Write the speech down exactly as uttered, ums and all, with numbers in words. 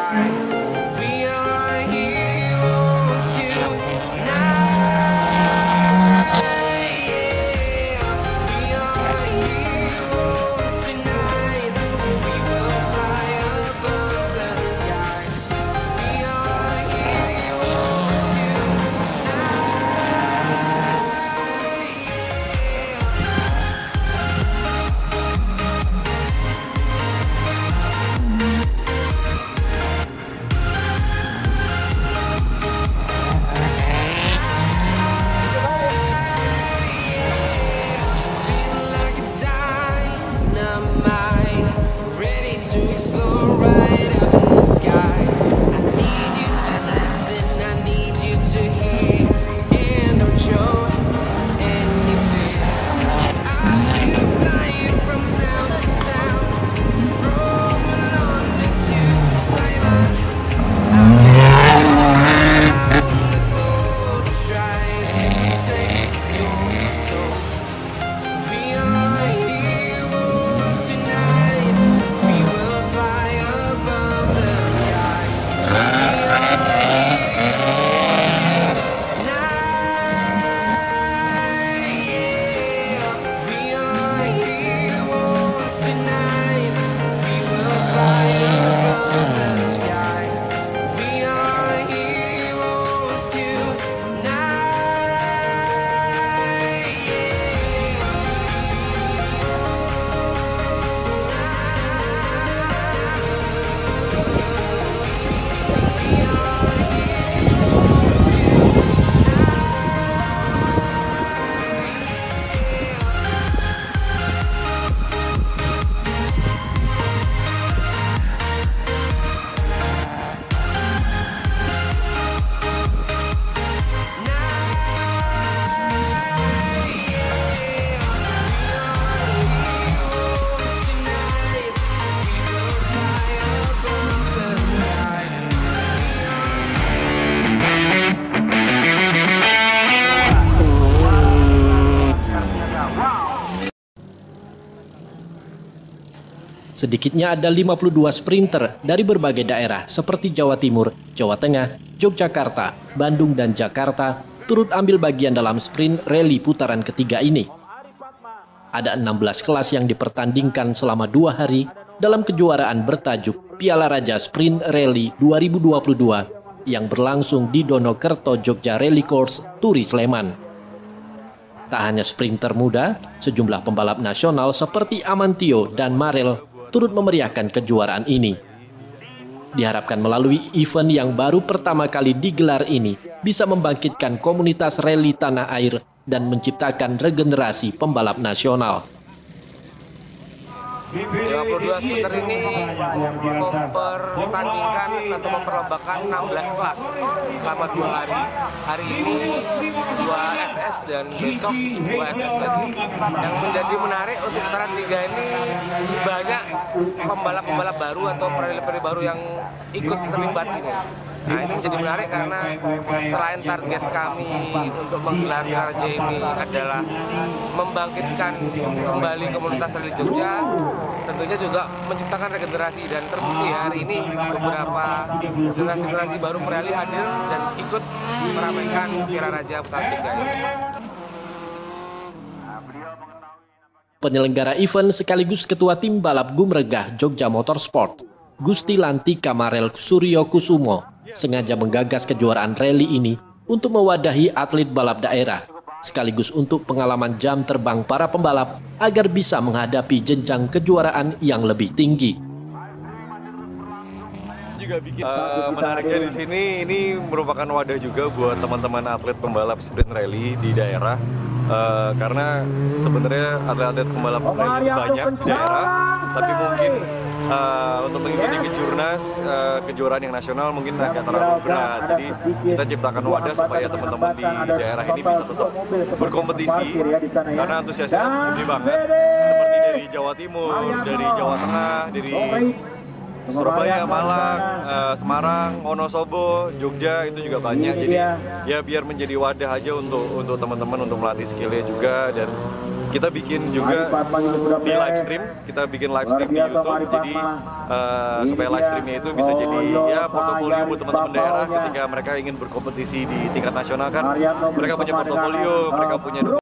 Sedikitnya ada lima puluh dua sprinter dari berbagai daerah seperti Jawa Timur, Jawa Tengah, Yogyakarta, Bandung, dan Jakarta turut ambil bagian dalam sprint rally putaran ketiga ini. Ada enam belas kelas yang dipertandingkan selama dua hari dalam kejuaraan bertajuk Piala Raja Sprint Rally dua ribu dua puluh dua yang berlangsung di Donokerto Jogja Rally Course, Turi, Sleman. Tak hanya sprinter muda, sejumlah pembalap nasional seperti Amantio dan Marel turut memeriahkan kejuaraan ini. Diharapkan melalui event yang baru pertama kali digelar ini bisa membangkitkan komunitas rally tanah air dan menciptakan regenerasi pembalap nasional. lima puluh dua sprinter ini mempertandingkan atau memperlombakan enam belas kelas selama dua hari. Hari ini dua S S dan besok dua S S lagi. Yang menjadi menarik untuk putaran tiga ini banyak pembalap-pembalap baru atau perali-perali baru yang ikut terlibat ini. Nah, ini menjadi menarik karena selain target kami untuk menggelar Piala Raja ini adalah membangkitkan kembali komunitas rally Jogja, tentunya juga menciptakan regenerasi, dan terbukti hari ini beberapa generasi-generasi baru perali hadir dan ikut meramaikan Piala Raja putaran tiga ini. Penyelenggara event sekaligus Ketua Tim Balap Gumregah Jogja Motorsport, Gusti Lantika Marel Suryo Kusumo, sengaja menggagas kejuaraan rally ini untuk mewadahi atlet balap daerah, sekaligus untuk pengalaman jam terbang para pembalap agar bisa menghadapi jenjang kejuaraan yang lebih tinggi. Uh, menariknya di sini, ini merupakan wadah juga buat teman-teman atlet pembalap sprint rally di daerah. Uh, karena sebenarnya atlet-atlet pembalap rally itu banyak di daerah, tapi mungkin uh, untuk mengikuti kejurnas uh, kejuaraan yang nasional mungkin agak terlalu berat. Jadi kita ciptakan wadah supaya teman-teman di daerah ini bisa tetap berkompetisi, karena antusiasnya tinggi banget, seperti dari Jawa Timur, dari Jawa Tengah, dari Surabaya, Malang, uh, Semarang, Wonosobo, Jogja itu juga banyak. Jadi ya biar menjadi wadah aja untuk untuk teman-teman untuk melatih skillnya juga, dan kita bikin juga di live stream, kita bikin live stream di YouTube, jadi uh, supaya live streamnya itu bisa jadi ya portofolio buat teman-teman daerah ketika mereka ingin berkompetisi di tingkat nasional kan, mereka punya portofolio, mereka punya